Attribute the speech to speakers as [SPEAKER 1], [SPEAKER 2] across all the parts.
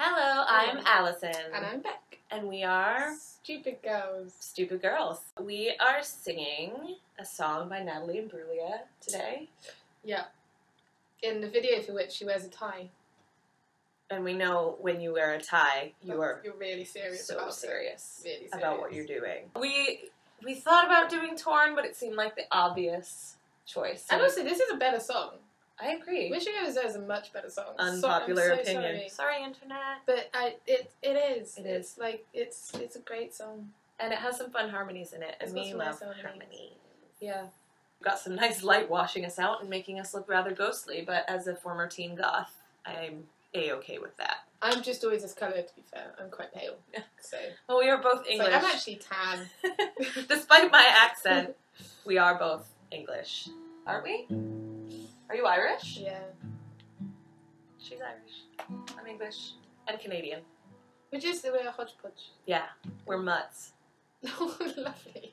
[SPEAKER 1] Hello, I'm Allison.
[SPEAKER 2] And I'm Beck.
[SPEAKER 1] And we are
[SPEAKER 2] Stupid Girls.
[SPEAKER 1] Stupid Girls. We are singing a song by Natalie Imbruglia today.
[SPEAKER 2] Yeah. In the video for which she wears a tie.
[SPEAKER 1] And we know when you wear a tie, you're
[SPEAKER 2] really serious
[SPEAKER 1] so
[SPEAKER 2] about
[SPEAKER 1] serious,
[SPEAKER 2] it. Really serious
[SPEAKER 1] about what you're doing. We thought about doing Torn, but it seemed like the obvious choice. So
[SPEAKER 2] and also, this is a better song.
[SPEAKER 1] I agree.
[SPEAKER 2] Wish You Were is a much better song.
[SPEAKER 1] Unpopular
[SPEAKER 2] so
[SPEAKER 1] opinion. Sorry, internet.
[SPEAKER 2] But it is.
[SPEAKER 1] It is.
[SPEAKER 2] It's a great song.
[SPEAKER 1] And it has some fun harmonies in it. And we love
[SPEAKER 2] nice
[SPEAKER 1] harmonies.
[SPEAKER 2] Yeah.
[SPEAKER 1] Got some nice light washing us out and making us look rather ghostly, but as a former teen goth, I'm A-okay with that.
[SPEAKER 2] I'm just always this colour, to be fair. I'm quite pale. So.
[SPEAKER 1] Well, we are both English.
[SPEAKER 2] I'm actually tan.
[SPEAKER 1] Despite my accent, we are both English. Aren't we? Are you Irish?
[SPEAKER 2] Yeah.
[SPEAKER 1] She's Irish. I'm English. And Canadian.
[SPEAKER 2] We're a hodgepodge.
[SPEAKER 1] Yeah. We're mutts.
[SPEAKER 2] Oh, lovely.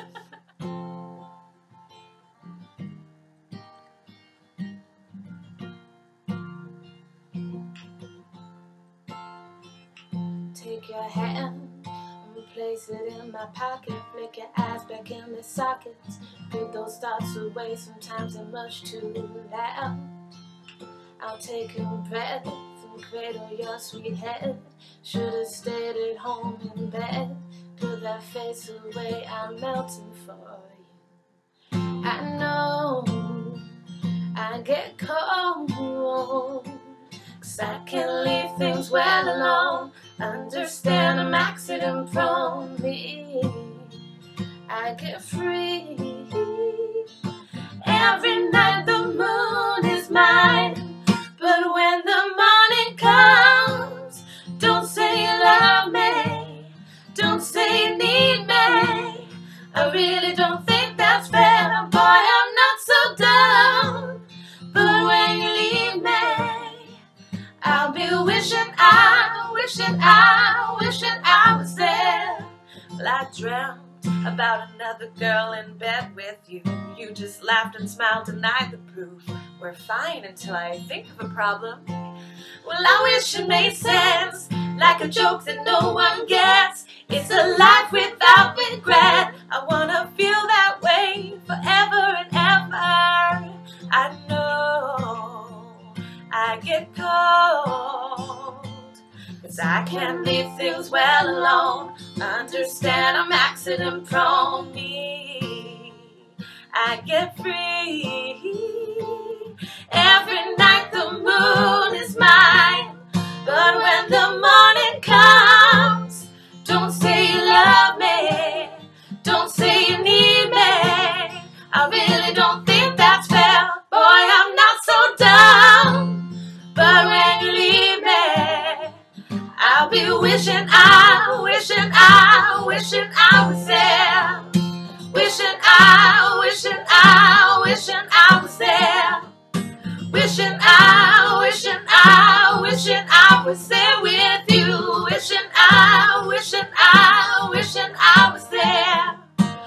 [SPEAKER 3] Take your hand and place it in my pocket. Flick your eyes back in the sockets. Put those thoughts away, sometimes they're much too loud. I'll take your breath and cradle your sweet head. Should've stayed at home in bed. Put that face away, I'm melting for you. I know I get cold, 'cause I can't leave things well alone. Understand I'm accident prone. Me, I get free. Every night the moon is mine, but when the morning comes, don't say you love me, don't say you need me. I really don't think that's fair, boy, I'm not so dumb. But when you leave me, I'll be wishing I was there. Well, I dreamt about another girl in bed with you. You just laughed and smiled, denied the proof. We're fine until I think of a problem. Well, I wish it made sense, like a joke that no one gets. It's a life without regret. I wanna feel that way forever and ever. I know I get cold, 'cause I can't leave things well alone. Understand I'm accident prone. Me, I get free. Every night the moon is mine, but when the morning comes, don't say you love me, don't say you need me. I really don't think that's fair, boy, I'm not so dumb. But when you leave me, I'll be wishing I was there. Wishing I was there. Wishing I was there with you. Wishing I was there.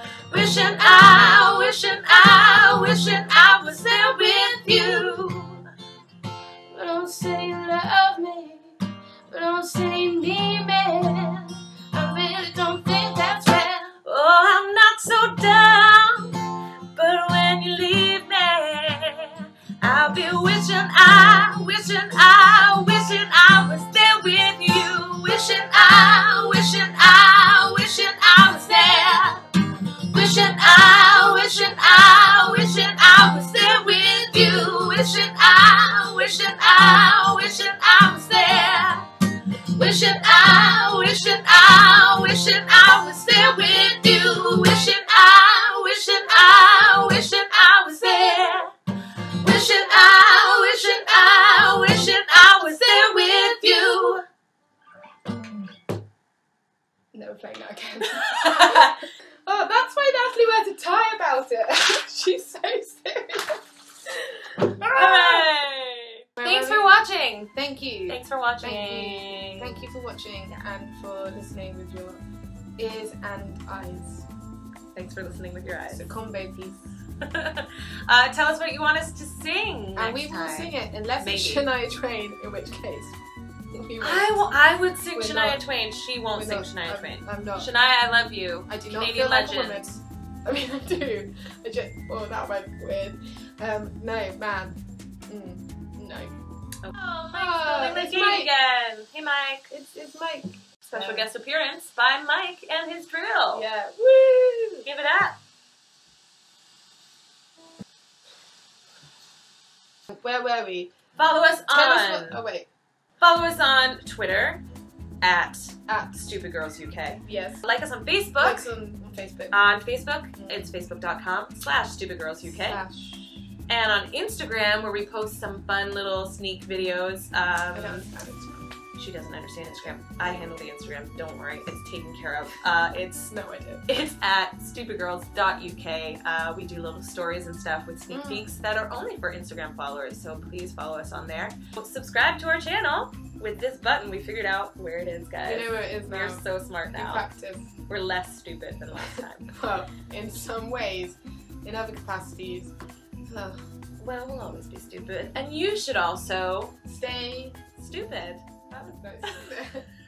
[SPEAKER 3] Wishing I was there with you. But don't say you love me, but don't say you need me. I really don't think that's fair. Oh, I'm not so dumb. But when you leave me, I'll be wishing I was there with you. Wishing I was there. Wishing I was there with you. Wishing I was there. Wishing I was there with you. Wishing I was there. Wishing I was there with you.
[SPEAKER 2] Never playing that again. Oh, that's why Natalie wears a tie about it. She's so serious.
[SPEAKER 1] Hooray! Thanks for watching.
[SPEAKER 2] Thank you.
[SPEAKER 1] Thanks for watching.
[SPEAKER 2] Thank you for watching and for listening with your ears and eyes.
[SPEAKER 1] Thanks for listening with your eyes.
[SPEAKER 2] It's a combo piece.
[SPEAKER 1] Tell us what you want us to sing
[SPEAKER 2] and we will sing it unless it's Shania Twain, in which case We won't.
[SPEAKER 1] I would sing
[SPEAKER 2] We're
[SPEAKER 1] Shania
[SPEAKER 2] not.
[SPEAKER 1] Twain. She won't
[SPEAKER 2] We're
[SPEAKER 1] sing
[SPEAKER 2] not.
[SPEAKER 1] Shania Twain.
[SPEAKER 2] I'm not.
[SPEAKER 1] Shania, I love you.
[SPEAKER 2] I do not
[SPEAKER 1] Canadian
[SPEAKER 2] feel like
[SPEAKER 1] legend.
[SPEAKER 2] a woman. I mean, I do. I just, oh, that went weird. No, man. No.
[SPEAKER 1] Oh, Mike's building the
[SPEAKER 2] it's
[SPEAKER 1] gate
[SPEAKER 2] Mike.
[SPEAKER 1] again. Hey, Mike.
[SPEAKER 2] It's Mike.
[SPEAKER 1] Special guest appearance by Mike and his drill.
[SPEAKER 2] Yeah. Woo!
[SPEAKER 1] Give it up.
[SPEAKER 2] Where were we?
[SPEAKER 1] Follow us
[SPEAKER 2] Tell us
[SPEAKER 1] on.
[SPEAKER 2] what, oh wait.
[SPEAKER 1] Follow us on Twitter at
[SPEAKER 2] At
[SPEAKER 1] Stupid Girls UK.
[SPEAKER 2] yes.
[SPEAKER 1] Like us on Facebook.
[SPEAKER 2] Like us on Facebook.
[SPEAKER 1] On Facebook, it's facebook.com/stupidgirlsuk.
[SPEAKER 2] Slash.
[SPEAKER 1] And on Instagram, where we post some fun little sneak videos.
[SPEAKER 2] I don't understand it.
[SPEAKER 1] She doesn't understand Instagram. I handle the Instagram. Don't worry, it's taken care of. It's
[SPEAKER 2] No idea.
[SPEAKER 1] It's at stupidgirls.uk. We do little stories and stuff with sneak peeks that are only for Instagram followers, so please follow us on there. Subscribe to our channel with this button. We figured out where it is, guys.
[SPEAKER 2] We know where it is now.
[SPEAKER 1] We're so smart
[SPEAKER 2] In
[SPEAKER 1] now.
[SPEAKER 2] practice.
[SPEAKER 1] We're less stupid than last time.
[SPEAKER 2] Well, in some ways, in other capacities.
[SPEAKER 1] Well, we'll always be stupid. And you should also
[SPEAKER 2] Stay
[SPEAKER 1] stupid.
[SPEAKER 2] That was nice.